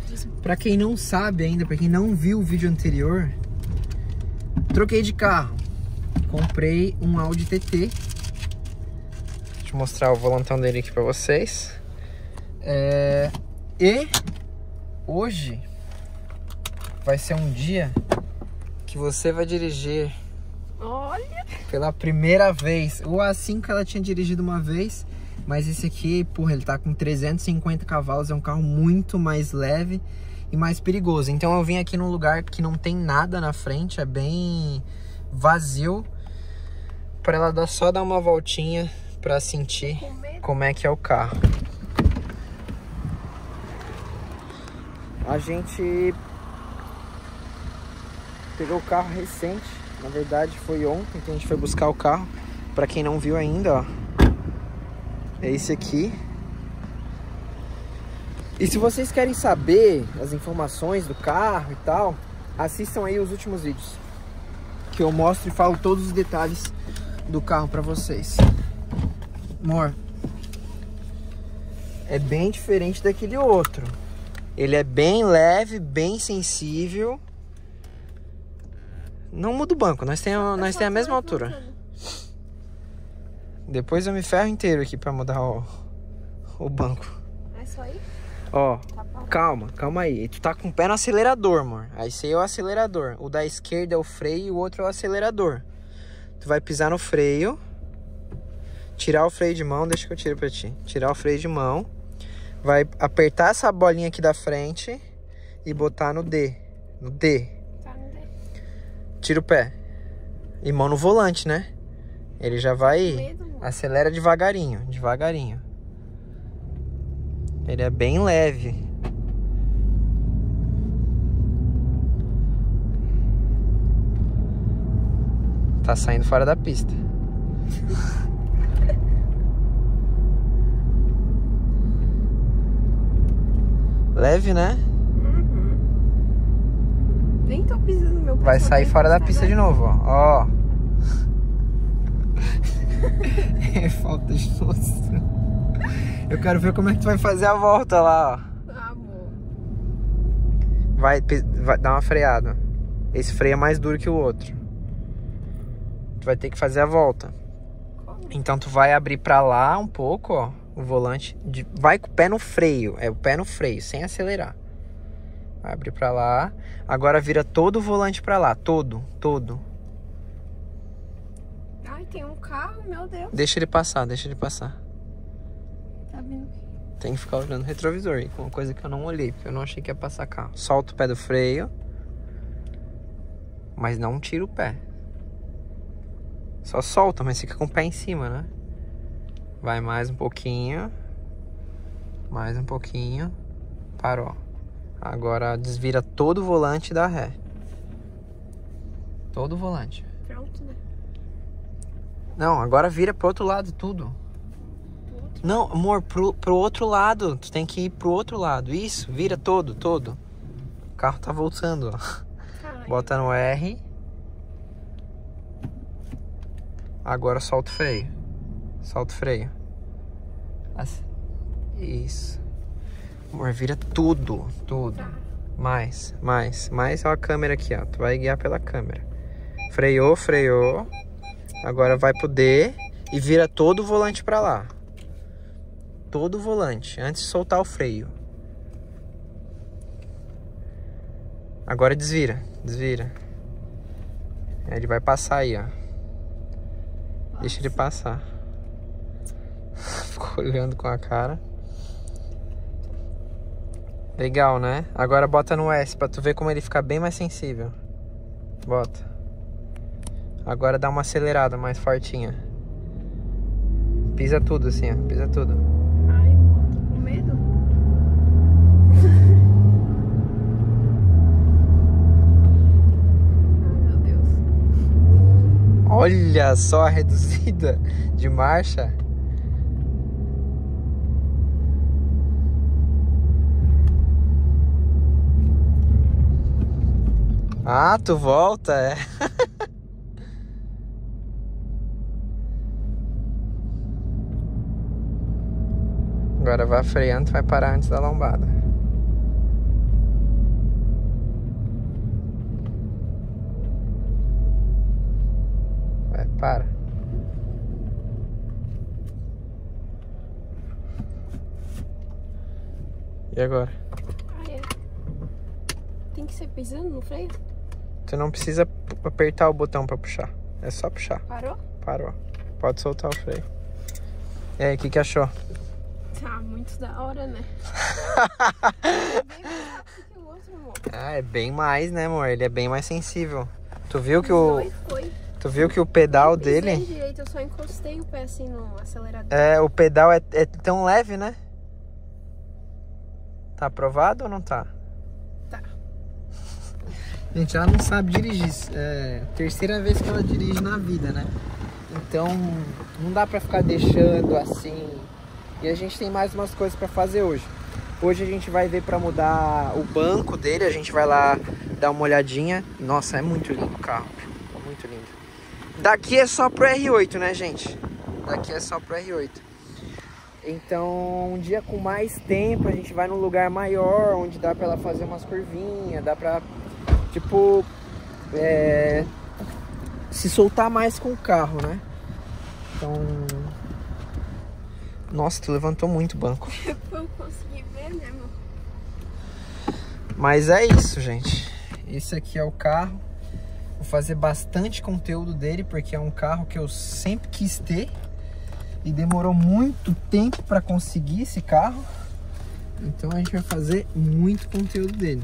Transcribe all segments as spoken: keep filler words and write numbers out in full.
Pra quem não sabe ainda, pra quem não viu o vídeo anterior, troquei de carro. Comprei um Audi T T. Deixa eu mostrar o volantão dele aqui pra vocês. É... E hoje vai ser um dia que você vai dirigir. Olha! Pela primeira vez. O A cinco ela tinha dirigido uma vez, mas esse aqui, porra, ele tá com trezentos e cinquenta cavalos. É um carro muito mais leve e mais perigoso. Então eu vim aqui num lugar que não tem nada na frente, é bem vazio, para ela dar, só dar uma voltinha para sentir como é que é o carro. A gente pegou o carro recente, na verdade foi ontem que a gente foi buscar o carro. Para quem não viu ainda, ó, é esse aqui. E se vocês querem saber as informações do carro e tal, assistam aí os últimos vídeos, que eu mostro e falo todos os detalhes do carro pra vocês. Amor, é bem diferente daquele outro. Ele é bem leve, bem sensível. Não muda o banco, nós temos, nós temos a mesma altura. Depois eu me ferro inteiro aqui pra mudar o, o banco. É só aí? Ó, calma, calma aí. Tu tá com o pé no acelerador, amor. Aí esse aí é o acelerador. O da esquerda é o freio e o outro é o acelerador. Tu vai pisar no freio, tirar o freio de mão, deixa que eu tiro pra ti. Tirar o freio de mão. Vai apertar essa bolinha aqui da frente e botar no D. No D. Tá no D. Tira o pé. E mão no volante, né? Ele já vai... Medo, acelera devagarinho, devagarinho. Ele é bem leve. Tá saindo fora da pista. Leve, né? Uhum. Nem tô pisando no meu pé. Vai sair fora da pista de novo, ó. Ó. É falta de noção. Eu quero ver como é que tu vai fazer a volta lá, ó. Ah, amor. Vai, vai dar uma freada. Esse freio é mais duro que o outro. Tu vai ter que fazer a volta. Como? Então tu vai abrir pra lá um pouco, ó. O volante. De, vai com o pé no freio. É o pé no freio, sem acelerar. Vai abrir pra lá. Agora vira todo o volante pra lá. Todo, todo. Ai, tem um carro, meu Deus. Deixa ele passar, deixa ele passar. Tá vindo aqui. Tem que ficar olhando o retrovisor aí, uma coisa que eu não olhei, porque eu não achei que ia passar carro. Solta o pé do freio, mas não tira o pé. Só solta, mas fica com o pé em cima, né? Vai mais um pouquinho. Mais um pouquinho. Parou. Agora desvira todo o volante e dá ré. Todo o volante. Pronto, né? Não, agora vira pro outro lado tudo. Não, amor, pro, pro outro lado. Tu tem que ir pro outro lado. Isso, vira todo, todo. O carro tá voltando, ó. Caralho. Bota no R. Agora solta o freio. Solta o freio. Assim. Isso. Amor, vira tudo, tudo. Tá. Mais, mais, mais ó a câmera aqui, ó. Tu vai guiar pela câmera. Freou, freou. Agora vai pro D e vira todo o volante pra lá. Todo o volante, antes de soltar o freio. Agora desvira, desvira. Ele vai passar aí, ó. Nossa. Deixa ele passar. Ficou olhando com a cara. Legal, né? Agora bota no S pra tu ver como ele fica bem mais sensível. Bota. Agora dá uma acelerada mais fortinha. Pisa tudo assim, ó. Pisa tudo. Ai, amor, tô com medo. Ai, meu Deus. Olha só a reduzida de marcha. Ah, tu volta, é. Agora vai freando, vai parar antes da lombada. E agora? Ah, é. Tem que ser pisando no freio? Tu não precisa apertar o botão pra puxar. É só puxar. Parou? Parou. Pode soltar o freio. E aí, o que que achou? Tá muito da hora, né? Bem mais rápido que o outro, amor. Ah, é bem mais, né, amor? Ele é bem mais sensível. Tu viu que o... Foi, foi. Tu viu que o pedal Eu pisei dele... direito, eu só encostei o pé assim no acelerador. É, o pedal é, é tão leve, né? Tá aprovado ou não tá? Tá. Gente, ela não sabe dirigir. É a terceira vez que ela dirige na vida, né? Então, não dá pra ficar deixando assim. E a gente tem mais umas coisas pra fazer hoje. Hoje a gente vai ver pra mudar o banco dele. A gente vai lá dar uma olhadinha. Nossa, é muito lindo o carro. Muito lindo. Daqui é só pro R oito, né, gente? Daqui é só pro R oito. Então, um dia com mais tempo, a gente vai num lugar maior, onde dá pra ela fazer umas curvinhas, dá pra, tipo, é, se soltar mais com o carro, né? Então... Nossa, tu levantou muito o banco. Eu consegui ver, né, amor? Mas é isso, gente. Esse aqui é o carro. Vou fazer bastante conteúdo dele, porque é um carro que eu sempre quis ter. E demorou muito tempo para conseguir esse carro. Então a gente vai fazer muito conteúdo dele.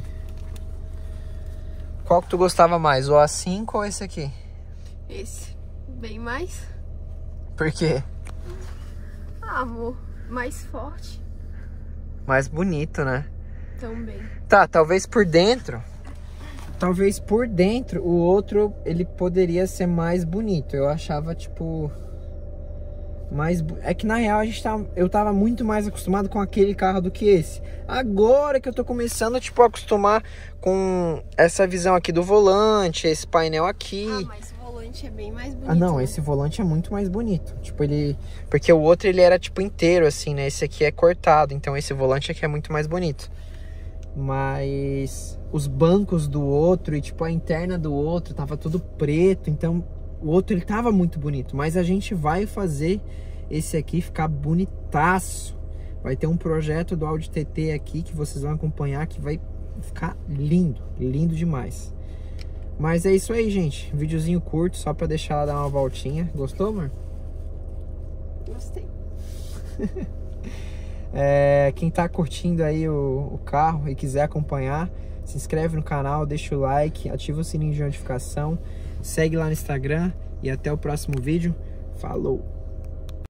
Qual que tu gostava mais? O A cinco ou esse aqui? Esse. Bem mais. Por quê? Ah, amor. Mais forte. Mais bonito, né? Também. Tá, talvez por dentro. Talvez por dentro o outro ele poderia ser mais bonito. Eu achava tipo... Mas é que na real a gente tá, eu tava muito mais acostumado com aquele carro do que esse. Agora que eu tô começando tipo, a acostumar com essa visão aqui do volante, esse painel aqui. Ah, mas o volante é bem mais bonito. Ah não, né? esse volante é muito mais bonito. Tipo, ele... Porque o outro ele era tipo inteiro assim, né? Esse aqui é cortado, então esse volante aqui é muito mais bonito. Mas os bancos do outro e tipo a interna do outro tava tudo preto, então... O outro ele tava muito bonito, mas a gente vai fazer esse aqui ficar bonitaço. Vai ter um projeto do Audi T T aqui que vocês vão acompanhar que vai ficar lindo, lindo demais. Mas é isso aí, gente. Um videozinho curto só pra deixar ela dar uma voltinha. Gostou, amor? Gostei. É, quem tá curtindo aí o, o carro e quiser acompanhar, se inscreve no canal, deixa o like, ativa o sininho de notificação. Segue lá no Instagram e até o próximo vídeo. Falou!